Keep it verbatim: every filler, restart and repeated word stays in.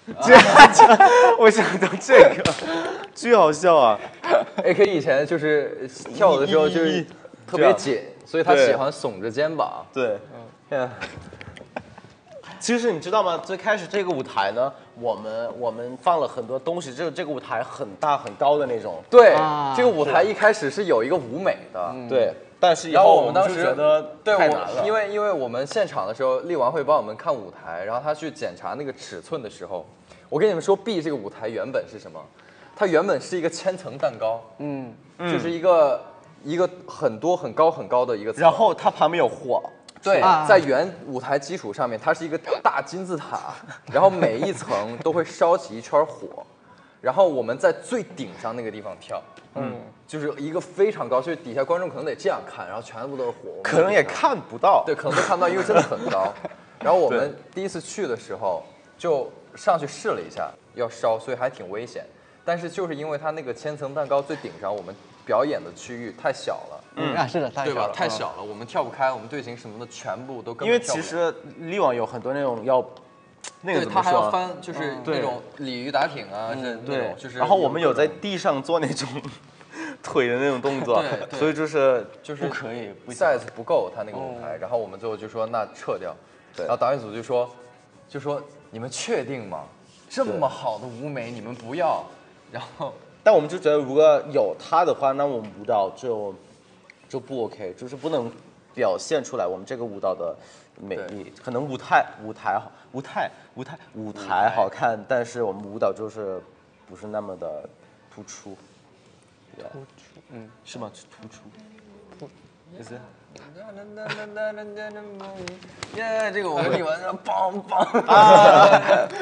这这，我想到这个，巨好笑啊 ！A K 以前就是跳舞的时候就是特别紧，所以他喜欢耸着肩膀。 对， 嗯。其实你知道吗？最开始这个舞台呢，我们我们放了很多东西，这个这个舞台很大很高的那种。 对，这个舞台一开始是有一个舞美的， 对。但是以后我们当时觉得太难了， 因为因为我们现场的时候，力王会帮我们看舞台，然后他去检查那个尺寸的时候，我跟你们说 ，B 这个舞台原本是什么？它原本是一个千层蛋糕，嗯，就是一个一个很多很高很高的一个层， 然后它旁边有火。 对，在原舞台基础上面，它是一个大金字塔，然后每一层都会烧起一圈火，然后我们在最顶上那个地方跳，嗯，就是一个非常高，就是底下观众可能得这样看，然后全部都是火， 可能也看不到， 对，可能都看不到，因为真的很高。然后我们第一次去的时候就上去试了一下，要烧，所以还挺危险。但是就是因为它那个千层蛋糕最顶上，我们表演的区域太小了。 嗯啊，是的，太小了， 对吧？太小了，我们跳不开，我们队形什么的全部都根本因为其实力王有很多那种要，那个怎么说？ 他还要翻，就是那种鲤鱼打挺啊，这那种就是。 然后我们有在地上做那种腿的那种动作，所以就是就是不可以 ，size 不够他那个舞台。然后我们最后就说那撤掉，然后导演组就说就说你们确定吗？这么好的舞美你们不要？然后， 但我们就觉得如果有他的话，那我们舞蹈就。就不 OK， 就是不能表现出来我们这个舞蹈的美丽。可能舞台舞台好，舞台舞台舞台好看，但是我们舞蹈就是不是那么的突出。 突出， 嗯，是吗？突出。突，就是。 耶，这个我们力完了，梆梆啊！